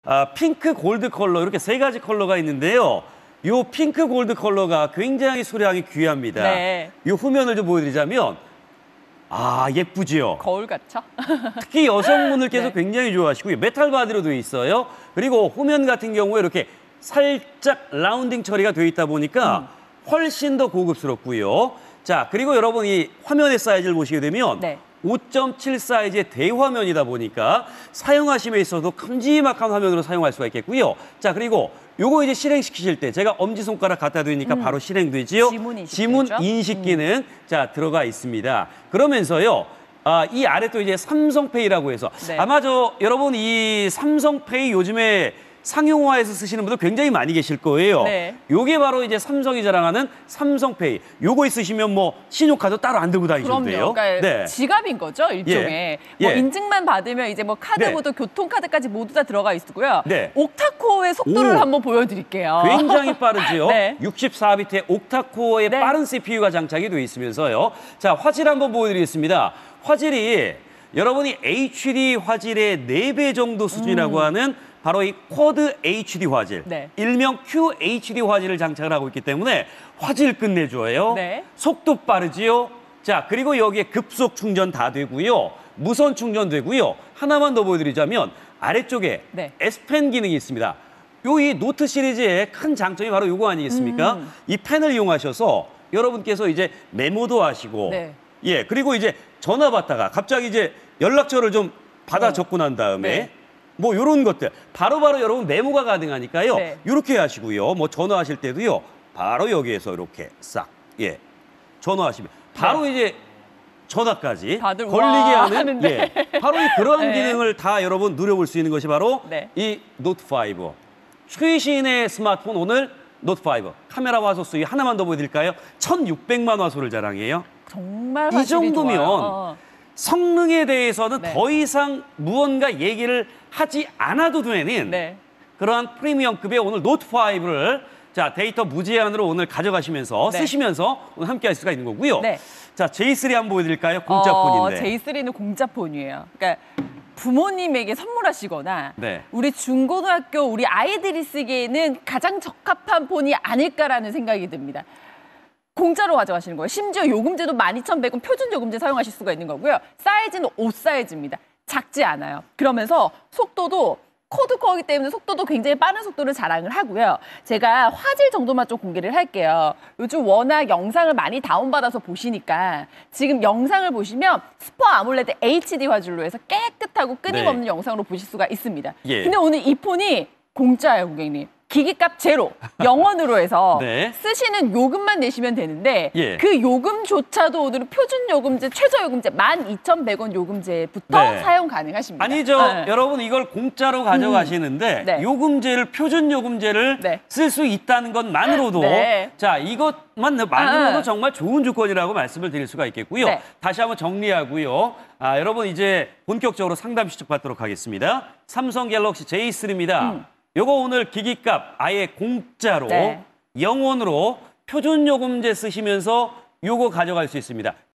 핑크 골드 컬러 이렇게 세 가지 컬러가 있는데요. 요 핑크 골드 컬러가 굉장히 수량이 귀합니다. 네. 요 후면을 좀 보여드리자면 예쁘지요. 거울 같죠? 특히 여성분들께서 네. 굉장히 좋아하시고요. 메탈 바디로 되어 있어요. 그리고 후면 같은 경우에 이렇게 살짝 라운딩 처리가 되어 있다 보니까 훨씬 더 고급스럽고요. 자, 그리고 여러분 이 화면의 사이즈를 보시게 되면 네. 5.7 사이즈의 대화면이다 보니까 사용하심에 있어서 큼지막한 화면으로 사용할 수가 있겠고요. 자, 그리고 요거 이제 실행시키실 때 제가 엄지손가락 갖다 대니까 바로 실행되지요. 지문 인식 기능 자 들어가 있습니다. 그러면서요. 이 아래 또 이제 삼성페이라고 해서 네. 아마 여러분 이 삼성페이 요즘에 상용화해서 쓰시는 분들 굉장히 많이 계실 거예요. 네. 요게 바로 이제 삼성이 자랑하는 삼성페이. 요거 있으시면 뭐 신용카드 따로 안 들고 다니셔도 돼요. 그러니까 네. 지갑인 거죠, 일종의. 예. 뭐 인증만 받으면 이제 뭐 카드부터 교통카드까지 모두 다 들어가 있고요. 네. 옥타코어의 속도를 한번 보여드릴게요. 굉장히 빠르지요. 네. 64비트의 옥타코어의 네. 빠른 CPU가 장착이 되어 있으면서요. 자, 화질 한번 보여드리겠습니다. 화질이 여러분이 HD 화질의 4배 정도 수준이라고 하는 바로 이 쿼드 HD 화질, 네. 일명 QHD 화질을 장착을 하고 있기 때문에 화질 끝내줘요. 네. 속도 빠르지요. 자, 그리고 여기에 급속 충전 다 되고요. 무선 충전 되고요. 하나만 더 보여드리자면 아래쪽에 네. S펜 기능이 있습니다. 이 노트 시리즈의 큰 장점이 바로 이거 아니겠습니까? 이 펜을 이용하셔서 여러분께서 이제 메모도 하시고, 네. 예, 그리고 이제 전화 받다가 갑자기 이제 연락처를 좀 받아 적고 난 다음에 네. 뭐 이런 것들 바로바로 여러분 메모가 가능하니까요. 네. 이렇게 하시고요. 뭐 전화하실 때도요. 바로 여기에서 이렇게 싹 전화하시면 바로 이제 전화까지 다들 걸리게 와 하는 하는데. 바로 그러한 네. 기능을 다 여러분 누려볼 수 있는 것이 바로 네. 이 노트5 최신의 스마트폰 오늘 노트5 카메라 화소 수위 하나만 더 보여드릴까요? 1600만 화소를 자랑해요. 정말 이 화질이 정도면 좋아요. 성능에 대해서는 네. 더 이상 무언가 얘기를 하지 않아도 되는 네. 그러한 프리미엄급의 오늘 노트5를 자 데이터 무제한으로 오늘 가져가시면서 네. 쓰시면서 오늘 함께 할 수가 있는 거고요. 네. 자 J3 한번 보여드릴까요? 공짜폰인데. J3는 공짜폰이에요. 그러니까 부모님에게 선물하시거나 네. 우리 중고등학교 우리 아이들이 쓰기에는 가장 적합한 폰이 아닐까라는 생각이 듭니다. 공짜로 가져가시는 거예요. 심지어 요금제도 12,100원 표준 요금제 사용하실 수가 있는 거고요. 사이즈는 5 사이즈입니다. 작지 않아요. 그러면서 속도도 쿼드코어이기 때문에 속도도 굉장히 빠른 속도를 자랑을 하고요. 제가 화질 정도만 좀 공개를 할게요. 요즘 워낙 영상을 많이 다운받아서 보시니까 지금 영상을 보시면 슈퍼 아몰레드 HD 화질로 해서 깨끗하고 끊임없는 영상으로 보실 수가 있습니다. 예. 근데 오늘 이 폰이 공짜예요, 고객님. 기기값 제로, 0원으로 해서 네. 쓰시는 요금만 내시면 되는데 예. 그 요금조차도 오늘은 표준 요금제, 최저 요금제 12,100원 요금제부터 네. 사용 가능하십니다. 아니죠. 네. 여러분 이걸 공짜로 가져가시는데 네. 요금제를 표준 요금제를 네. 쓸 수 있다는 것만으로도 네. 자 이것만으로도 정말 좋은 조건이라고 말씀을 드릴 수가 있겠고요. 네. 다시 한번 정리하고요. 여러분 이제 본격적으로 상담 시작받도록 하겠습니다. 삼성 갤럭시 J3입니다. 요거 오늘 기기값 아예 공짜로 네. 0원으로 표준 요금제 쓰시면서 요거 가져갈 수 있습니다.